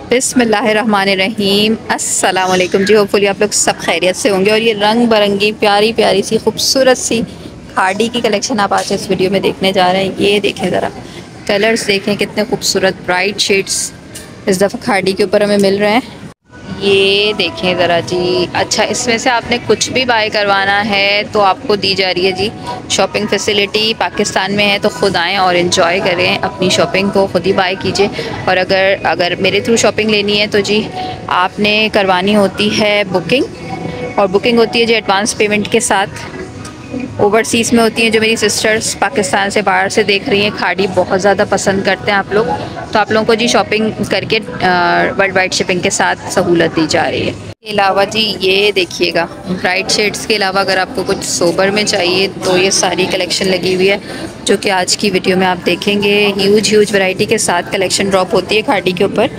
बिस्मिल्लाहिर्रहमानिर्रहीम। अस्सलाम वालेकुम जी। होपफुली आप लोग सब खैरियत से होंगे। और ये रंग बिरंगी प्यारी प्यारी सी खूबसूरत सी खाड़ी की कलेक्शन आप आज इस वीडियो में देखने जा रहे हैं। ये देखें ज़रा, कलर्स देखें कितने खूबसूरत ब्राइट शेड्स इस दफ़ा खाड़ी के ऊपर हमें मिल रहे हैं। ये देखें ज़रा जी। अच्छा, इसमें से आपने कुछ भी बाय करवाना है तो आपको दी जा रही है जी शॉपिंग फैसिलिटी। पाकिस्तान में है तो ख़ुद आएँ और इन्जॉय करें अपनी शॉपिंग को, ख़ुद ही बाय कीजिए। और अगर मेरे थ्रू शॉपिंग लेनी है तो जी आपने करवानी होती है बुकिंग, और बुकिंग होती है जी एडवांस पेमेंट के साथ। ओवरसीज़ में होती हैं जो मेरी सिस्टर्स पाकिस्तान से बाहर से देख रही हैं, खाड़ी बहुत ज़्यादा पसंद करते हैं आप लोग, तो आप लोगों को जी शॉपिंग करके वर्ल्ड वाइड शिपिंग के साथ सहूलत दी जा रही है। इसके अलावा जी ये देखिएगा, ब्राइट शेड्स के अलावा अगर आपको कुछ सोबर में चाहिए तो ये सारी कलेक्शन लगी हुई है जो कि आज की वीडियो में आप देखेंगे। ह्यूज वैरायटी के साथ कलेक्शन ड्रॉप होती है खाड़ी के ऊपर।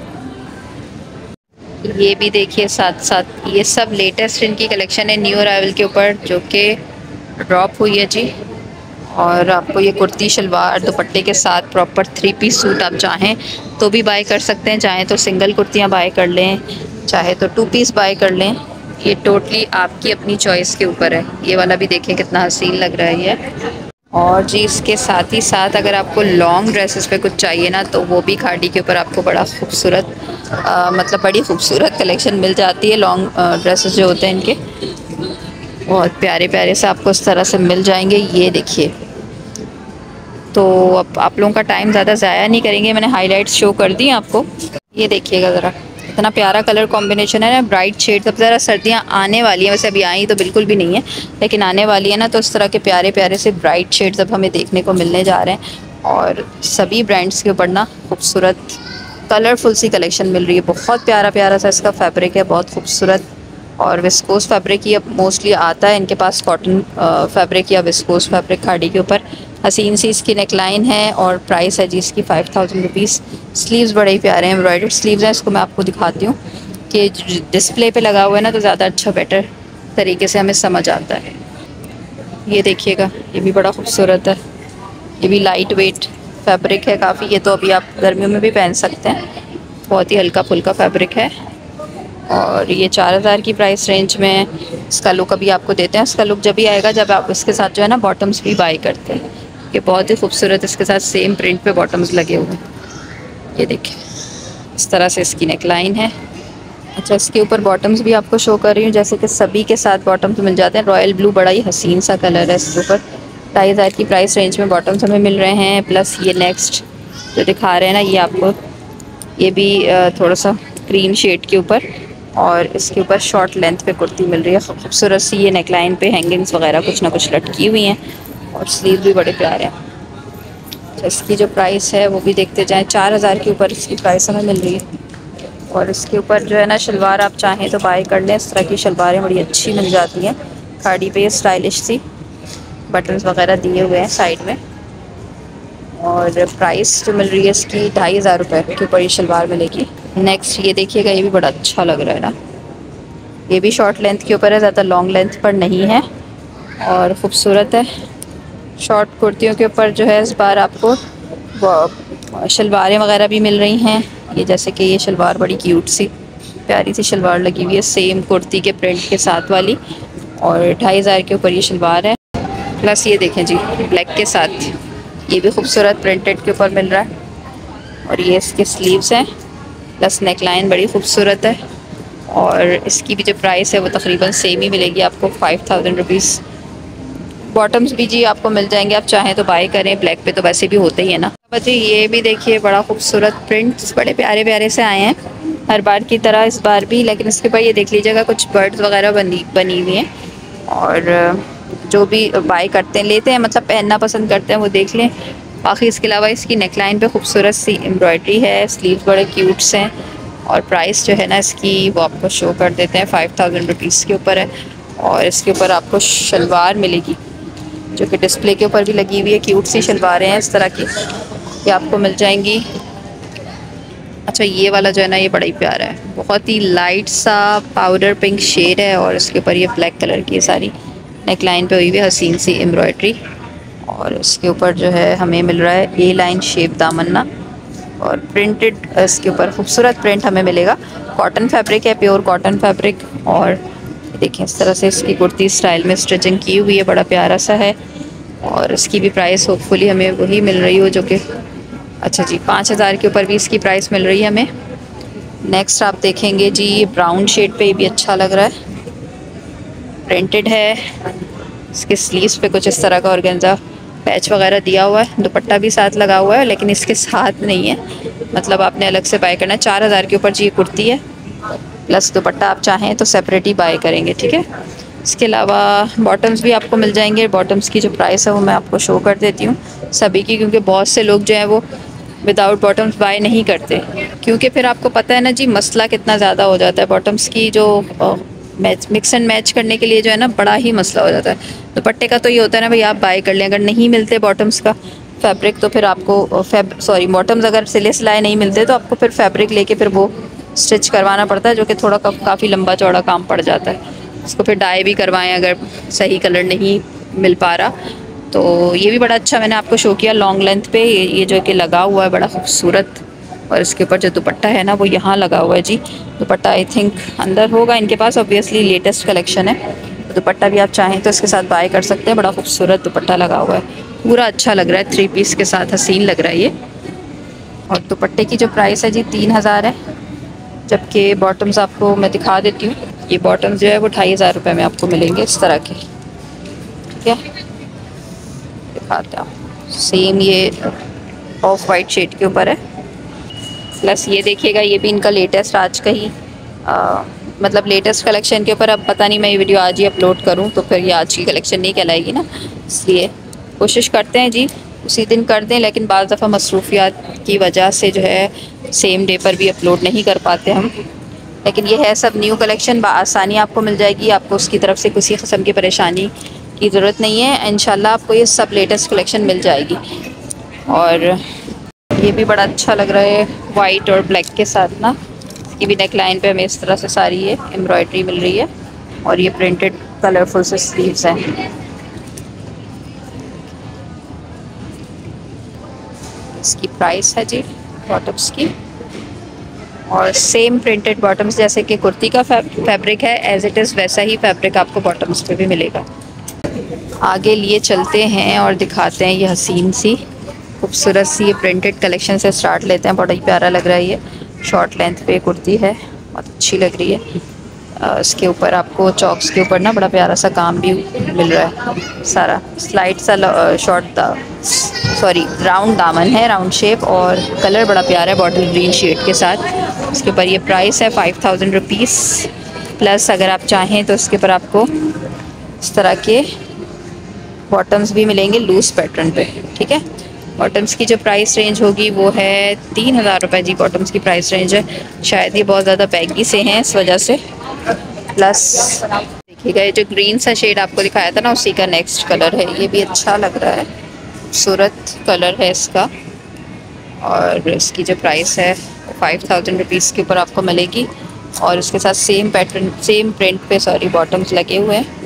ये भी देखिए, साथ साथ ये सब लेटेस्ट इनकी कलेक्शन है न्यू अराइवल के ऊपर जो कि ड्रॉप हुई है जी। और आपको ये कुर्ती शलवार दुपट्टे के साथ प्रॉपर 3 पीस सूट आप चाहें तो भी बाय कर सकते हैं। चाहें तो सिंगल कुर्तियाँ बाय कर लें, चाहे तो 2 पीस बाय कर लें। ये टोटली आपकी अपनी चॉइस के ऊपर है। ये वाला भी देखें कितना हसीन लग रहा है ये। और जी इसके साथ ही साथ अगर आपको लॉन्ग ड्रेसेस पे कुछ चाहिए ना तो वो भी खाड़ी के ऊपर आपको बड़ा खूबसूरत मतलब बड़ी खूबसूरत कलेक्शन मिल जाती है। लॉन्ग ड्रेसेस जो होते हैं इनके बहुत प्यारे प्यारे से आपको इस तरह से मिल जाएंगे। ये देखिए, तो अब आप लोगों का टाइम ज़्यादा ज़ाया नहीं करेंगे, मैंने हाइलाइट्स शो कर दी आपको। ये देखिएगा ज़रा, इतना प्यारा कलर कॉम्बिनेशन है ना, ब्राइट शेड। सब ज़रा सर्दियाँ आने वाली हैं, वैसे अभी आई तो बिल्कुल भी नहीं है लेकिन आने वाली है ना, तो इस तरह के प्यारे प्यारे से ब्राइट शेड्स अब हमें देखने को मिलने जा रहे हैं। और सभी ब्रांड्स के ऊपर ना खूबसूरत कलरफुल सी कलेक्शन मिल रही है। बहुत प्यारा प्यारा सा इसका फैब्रिक है, बहुत खूबसूरत। और विस्कोस फैब्रिक ही मोस्टली आता है इनके पास, कॉटन फैब्रिक या विस्कोस फैब्रिक खाड़ी के ऊपर। हसीन सी इसकी नेकलाइन है और प्राइस है जी इसकी 5000 रुपीज़। स्लीव्स बड़े ही प्यारे हैं, एम्ब्रॉयडर्ड स्लीव्स हैं। इसको मैं आपको दिखाती हूँ कि डिस्प्ले पे लगा हुआ है ना तो ज़्यादा अच्छा बेटर तरीके से हमें समझ आता है। ये देखिएगा, ये भी बड़ा खूबसूरत है। ये भी लाइट वेट फैब्रिक है काफ़ी। ये तो अभी आप गर्मियों में भी पहन सकते हैं, बहुत ही हल्का फुल्का फैब्रिक है। और ये 4000 की प्राइस रेंज में इसका लुक अभी आपको देते हैं। इसका लुक जब भी आएगा जब आप इसके साथ जो है ना बॉटम्स भी बाय करते हैं। ये बहुत ही खूबसूरत इसके साथ सेम प्रिंट पे बॉटम्स लगे हुए हैं। ये देखिए, इस तरह से इसकी नेकलाइन है। अच्छा, इसके ऊपर बॉटम्स भी आपको शो कर रही हूँ, जैसे कि सभी के साथ बॉटम्स मिल जाते हैं। रॉयल ब्लू बड़ा ही हसीन सा कलर है। इसके ऊपर 2500 की प्राइस रेंज में बॉटम्स हमें मिल रहे हैं। प्लस ये नेक्स्ट जो दिखा रहे हैं ना, ये आपको ये भी थोड़ा सा क्रीम शेड के ऊपर, और इसके ऊपर शॉर्ट लेंथ पे कुर्ती मिल रही है खूबसूरत सी। ये नेकलाइन पे हैंगिंग्स वगैरह कुछ ना कुछ लटकी हुई हैं और स्लीव भी बड़े प्यारे हैं। तो इसकी जो प्राइस है वो भी देखते जाएं। 4000 के ऊपर इसकी प्राइस हमें मिल रही है। और इसके ऊपर जो है ना शलवार आप चाहें तो बाय कर लें। इस तरह की शलवारें बड़ी अच्छी मिल जाती हैं खाड़ी पे, स्टाइलिश सी, बटन्स वगैरह दिए हुए हैं साइड में। और प्राइस जो मिल रही है इसकी 2500 रुपये के ऊपर ये शलवार मिलेगी। नेक्स्ट ये देखिएगा, ये भी बड़ा अच्छा लग रहा है ना। ये भी शॉर्ट लेंथ के ऊपर है, ज़्यादा लॉन्ग लेंथ पर नहीं है और ख़ूबसूरत है। शॉर्ट कुर्तियों के ऊपर जो है इस बार आपको शलवारें वगैरह भी मिल रही हैं। ये जैसे कि ये शलवार बड़ी क्यूट सी प्यारी सी शलवार लगी हुई है सेम कुर्ती के प्रिंट के साथ वाली, और 2500 के ऊपर ये शलवार है। प्लस ये देखें जी, ब्लैक के साथ ये भी खूबसूरत प्रिंटेड के ऊपर मिल रहा है। और ये इसके स्लीव्स हैं, प्लस नेकलाइन बड़ी खूबसूरत है। और इसकी भी जो प्राइस है वो तकरीबन सेम ही मिलेगी आपको, 5000 रुपीज़। बॉटम्स भी जी आपको मिल जाएंगे, आप चाहें तो बाय करें। ब्लैक पे तो वैसे भी होते ही है ना। जी ये भी देखिए, बड़ा खूबसूरत प्रिंट्स बड़े प्यारे प्यारे से आए हैं हर बार की तरह इस बार भी। लेकिन इसके ऊपर ये देख लीजिएगा कुछ बर्ड्स वगैरह बनी हुई हैं। और जो भी बाय करते हैं, लेते हैं, मतलब पहनना पसंद करते हैं, वो देख लें। बाकी इसके अलावा इसकी नेकलाइन पे खूबसूरत सी एम्ब्रॉयडरी है, स्लीव्स बड़े क्यूट्स हैं। और प्राइस जो है ना इसकी वो आपको शो कर देते हैं, 5000 रुपीज़ के ऊपर है। और इसके ऊपर आपको शलवार मिलेगी जो कि डिस्प्ले के ऊपर भी लगी हुई है। क्यूट सी शलवारें हैं इस तरह की, ये आपको मिल जाएंगी। अच्छा, ये वाला जो है ना ये बड़ा ही प्यारा है, बहुत ही लाइट सा पाउडर पिंक शेड है। और इसके ऊपर ये ब्लैक कलर की सारी नेकलाइन पे हुई हुई हसीन सी एम्ब्रॉयडरी। और इसके ऊपर जो है हमें मिल रहा है ए लाइन शेप दामन्ना, और प्रिंटेड इसके ऊपर खूबसूरत प्रिंट हमें मिलेगा। कॉटन फैब्रिक है, प्योर कॉटन फैब्रिक। और देखिए इस तरह से इसकी कुर्ती स्टाइल में स्टिचिंग की हुई है, बड़ा प्यारा सा है। और इसकी भी प्राइस होपफुली हमें वही मिल रही हो जो कि अच्छा जी 5,000 के ऊपर भी इसकी प्राइस मिल रही है हमें। नेक्स्ट आप देखेंगे जी ये ब्राउन शेड पे भी अच्छा लग रहा है, प्रिंटेड है। इसके स्लीव्स पे कुछ इस तरह का ऑर्गेन्जा पैच वगैरह दिया हुआ है, दुपट्टा भी साथ लगा हुआ है लेकिन इसके साथ नहीं है, मतलब आपने अलग से बाय करना है। 4,000 के ऊपर जी ये कुर्ती है, प्लस दुपट्टा आप चाहें तो सेपरेट ही बाय करेंगे, ठीक है। इसके अलावा बॉटम्स भी आपको मिल जाएंगे। बॉटम्स की जो प्राइस है वो मैं आपको शो कर देती हूँ सभी की, क्योंकि बहुत से लोग जो है वो विदाउट बॉटम्स बाय नहीं करते, क्योंकि फिर आपको पता है ना जी मसला कितना ज़्यादा हो जाता है। बॉटम्स की जो मैच मिक्स एंड मैच करने के लिए जो है ना बड़ा ही मसला हो जाता है। दुपट्टे का तो ये होता है ना भाई आप बाय कर लें, अगर नहीं मिलते बॉटम्स का फैब्रिक तो फिर आपको बॉटम्स अगर सिले सिलाए नहीं मिलते तो आपको फिर फैब्रिक लेके फिर वो स्टिच करवाना पड़ता है, जो कि थोड़ा काफ़ी लंबा चौड़ा काम पड़ जाता है। उसको फिर डाई भी करवाएं अगर सही कलर नहीं मिल पा रहा। तो ये भी बड़ा अच्छा मैंने आपको शो किया लॉन्ग लेंथ पे, ये जो कि लगा हुआ है बड़ा खूबसूरत। और इसके ऊपर जो दुपट्टा है ना वो यहाँ लगा हुआ है जी। दुपट्टा आई थिंक अंदर होगा इनके पास, ऑब्वियसली लेटेस्ट कलेक्शन है। तो दुपट्टा भी आप चाहें तो इसके साथ बाय कर सकते हैं, बड़ा खूबसूरत दुपट्टा लगा हुआ है, पूरा अच्छा लग रहा है, 3 पीस के साथ हसीन लग रहा है ये। और दुपट्टे की जो प्राइस है जी 3,000 है, जबकि बॉटम्स आपको मैं दिखा देती हूँ। ये बॉटम्स जो है वो 2,500 रुपये में आपको मिलेंगे इस तरह के, ठीक है। दिखाते हैं सेम ये ऑफ वाइट शेड के ऊपर है। प्लस ये देखिएगा ये भी इनका लेटेस्ट आज का ही मतलब लेटेस्ट कलेक्शन के ऊपर। अब पता नहीं मैं ये वीडियो आज ही अपलोड करूं तो फिर ये आज की कलेक्शन नहीं कहलाएगी ना, इसलिए कोशिश करते हैं जी उसी दिन कर दें, लेकिन बाज़ दफ़ा मसरूफियात की वजह से जो है सेम डे पर भी अपलोड नहीं कर पाते हम। लेकिन ये है सब न्यू कलेक्शन, बआसानी आपको मिल जाएगी, आपको उसकी तरफ से किसी किस्म की परेशानी की ज़रूरत नहीं है। इंशाल्लाह आपको ये सब लेटेस्ट कलेक्शन मिल जाएगी। और ये भी बड़ा अच्छा लग रहा है वाइट और ब्लैक के साथ ना, इसकी भी नेक लाइन पे हमें इस तरह से सारी ये एम्ब्रॉयडरी मिल रही है। और ये प्रिंटेड कलरफुल से स्लीव्स हैं। इसकी प्राइस है जी बॉटम्स की, और सेम प्रिंटेड बॉटम्स जैसे कि कुर्ती का फैब्रिक है एज इट इज़ वैसा ही फैब्रिक आपको बॉटम्स पे भी मिलेगा। आगे लिए चलते हैं और दिखाते हैं ये हसीन सी खूबसूरत सी ये प्रिंटेड कलेक्शन से स्टार्ट लेते हैं। बड़ा ही प्यारा लग रहा है ये, शॉर्ट लेंथ पे कुर्ती है, बहुत अच्छी लग रही है। इसके ऊपर आपको चॉक्स के ऊपर ना बड़ा प्यारा सा काम भी मिल रहा है, सारा स्लाइड सा शॉर्ट सॉरी राउंड दामन है, राउंड शेप, और कलर बड़ा प्यारा है बॉटल ग्रीन शेड के साथ। इसके ऊपर ये प्राइस है 5,000 रुपीज़। प्लस अगर आप चाहें तो इसके ऊपर आपको इस तरह के बॉटम्स भी मिलेंगे लूज पैटर्न पे, ठीक है। बॉटम्स की जो प्राइस रेंज होगी वो है 3,000 रुपये जी, बॉटम्स की प्राइस रेंज है। शायद ये बहुत ज़्यादा बैगी से हैं इस वजह से। प्लस देखिएगा ये जो ग्रीन सा शेड आपको दिखाया था ना उसी का नेक्स्ट कलर है, ये भी अच्छा लग रहा है, खूबसूरत कलर है इसका। और इसकी जो प्राइस है 5,000 रुपीज़ के ऊपर आपको मिलेगी। और उसके साथ सेम पैटर्न सेम प्रिंट पे सॉरी बॉटम्स लगे हुए हैं।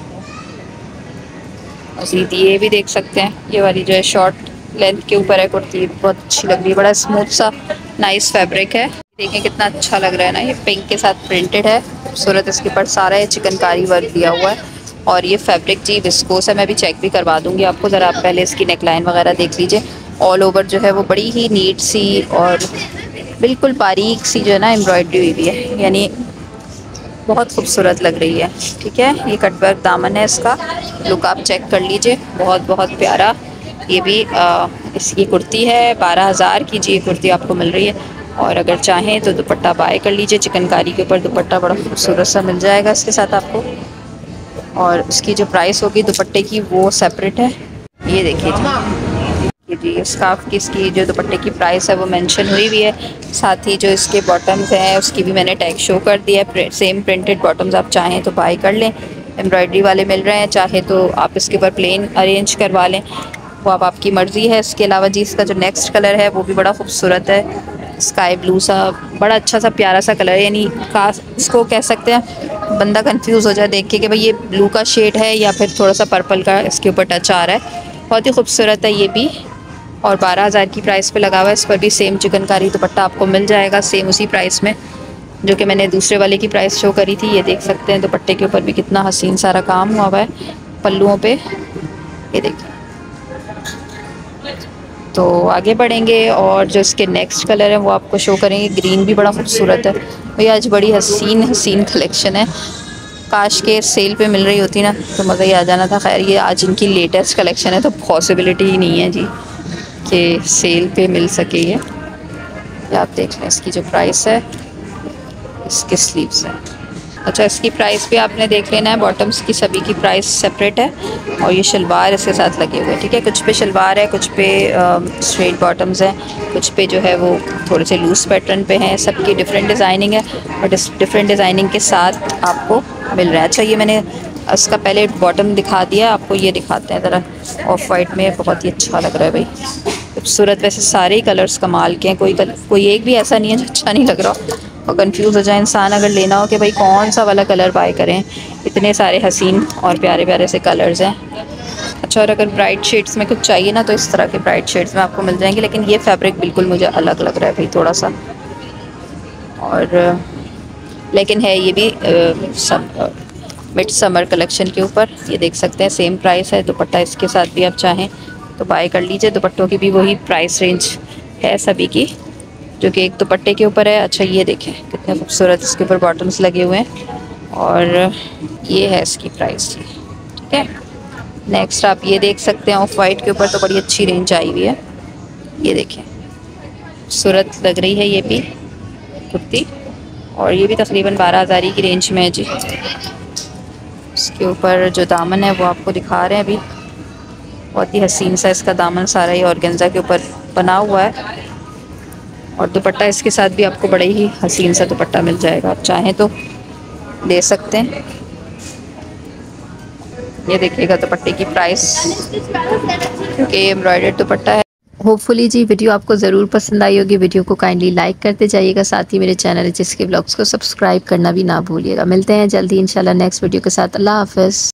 मज़ीद ये भी देख सकते हैं, ये वाली जो है शॉर्ट लेंथ के ऊपर है कुर्ती, बहुत अच्छी लग रही है, बड़ा स्मूथ सा नाइस फैब्रिक है। देखें कितना अच्छा लग रहा है ना, ये पिंक के साथ प्रिंटेड है, खूबसूरत। इसके ऊपर सारा ये चिकनकारी वर्क दिया हुआ है। और ये फैब्रिक जी विस्कोस है, मैं भी चेक भी करवा दूंगी आपको, ज़रा आप पहले इसकी नेकलाइन वगैरह देख लीजिए। ऑल ओवर जो है वो बड़ी ही नीट सी और बिल्कुल बारीक सी जो है ना एम्ब्रॉयडरी हुई हुई है, यानी बहुत खूबसूरत लग रही है, ठीक है। ये कटवर्क दामन है, इसका लुक आप चेक कर लीजिए, बहुत बहुत प्यारा। ये भी इसकी कुर्ती है 12,000 की जी, कुर्ती आपको मिल रही है। और अगर चाहें तो दुपट्टा बाय कर लीजिए, चिकनकारी के ऊपर दुपट्टा बड़ा खूबसूरत सा मिल जाएगा इसके साथ आपको। और उसकी जो प्राइस होगी दुपट्टे की वो सेपरेट है। ये देखिए जी स्कार्फ की इसकी जो दुपट्टे की प्राइस है वो मेंशन हुई भी है, साथ ही जो इसके बॉटम्स हैं उसकी भी मैंने टैग शो कर दिया है। सेम प्रिंटेड बॉटम्स आप चाहें तो बाय कर लें, एम्ब्रॉयडरी वाले मिल रहे हैं, चाहे तो आप इसके ऊपर प्लेन अरेंज करवा लें, वो अब आपकी मर्ज़ी है। इसके अलावा जी इसका जो नेक्स्ट कलर है वो भी बड़ा खूबसूरत है, स्काई ब्लू सा, बड़ा अच्छा सा प्यारा सा कलर है, यानी खास इसको कह सकते हैं बंदा कंफ्यूज हो जाए देख के कि भाई ये ब्लू का शेड है या फिर थोड़ा सा पर्पल का इसके ऊपर टच आ रहा है। बहुत ही खूबसूरत है ये भी, और 12,000 की प्राइस पे लगा हुआ है। इस पर भी सेम चिकनकारी दुपट्टा आपको मिल जाएगा, सेम उसी प्राइस में जो कि मैंने दूसरे वाले की प्राइस शो करी थी। ये देख सकते हैं दुपट्टे के ऊपर भी कितना हसीन सारा काम हुआ है पल्लुओं पे, ये देखिए। तो आगे बढ़ेंगे और जो इसके नेक्स्ट कलर है वो आपको शो करेंगे। ग्रीन भी बड़ा खूबसूरत है भैया, आज बड़ी हसीन हसीन कलेक्शन है। काश के सेल पे मिल रही होती ना तो मज़ा ही आ जाना था। खैर ये आज इनकी लेटेस्ट कलेक्शन है तो पॉसिबिलिटी ही नहीं है जी कि सेल पे मिल सके ये आप देख लें। इसकी जो प्राइस है, इसके स्लीव्स है। अच्छा, इसकी प्राइस भी आपने देख लेना है। बॉटम्स की सभी की प्राइस सेपरेट है और ये शलवार इसके साथ लगे हुए हैं, ठीक है। कुछ पे शलवार है, कुछ पे स्ट्रेट बॉटम्स हैं, कुछ पे जो है वो थोड़े से लूज़ पैटर्न पे हैं। सबकी डिफरेंट डिज़ाइनिंग है और डिफरेंट डिज़ाइनिंग के साथ आपको मिल रहा है। अच्छा, ये मैंने इसका पहले बॉटम दिखा दिया, आपको ये दिखाते हैं ज़रा। ऑफ वाइट में बहुत ही अच्छा लग रहा है भाई, खूबसूरत। वैसे सारे ही कलर्स कमाल के हैं, कोई एक भी ऐसा नहीं है जो अच्छा नहीं लग रहा और कंफ्यूज हो जाए इंसान अगर लेना हो कि भाई कौन सा वाला कलर बाय करें। इतने सारे हसीन और प्यारे प्यारे से कलर्स हैं। अच्छा, और अगर ब्राइट शेड्स में कुछ चाहिए ना तो इस तरह के ब्राइट शेड्स में आपको मिल जाएंगे, लेकिन ये फैब्रिक बिल्कुल मुझे अलग लग रहा है भाई थोड़ा सा। और लेकिन है ये भी मिड समर कलेक्शन के ऊपर। ये देख सकते हैं सेम प्राइस है। दुपट्टा इसके साथ भी आप चाहें तो बाय कर लीजिए। दुपट्टों की भी वही प्राइस रेंज है सभी की, जो कि एक दुपट्टे के ऊपर है। अच्छा, ये देखें कितने खूबसूरत इसके ऊपर बॉटम्स लगे हुए हैं और ये है इसकी प्राइस, ठीक है। नेक्स्ट आप ये देख सकते हैं ऑफ वाइट के ऊपर तो बड़ी अच्छी रेंज आई हुई है। ये देखें खूबसूरत लग रही है ये भी कुर्ती और ये भी तकरीबन 12,000 की रेंज में है जी। इसके ऊपर जो दामन है वो आपको दिखा रहे हैं अभी, बहुत ही हसीन सा इसका दामन सारा ही ऑर्गेन्जा के ऊपर बना हुआ है और दुपट्टा इसके साथ भी आपको बड़े ही हसीन सा दुपट्टा मिल जाएगा। आप चाहें तो ले सकते हैं। ये देखिएगा दुपट्टे की प्राइस, क्योंकि एम्ब्रॉयडर्ड दुपट्टा है। होपफुली जी वीडियो आपको ज़रूर पसंद आई होगी। वीडियो को काइंडली लाइक करते जाइएगा, साथ ही मेरे चैनल जिसके ब्लॉग्स को सब्सक्राइब करना भी ना भूलिएगा। मिलते हैं जल्दी इंशाल्लाह नेक्स्ट वीडियो के साथ। अल्लाह हाफ़िज़।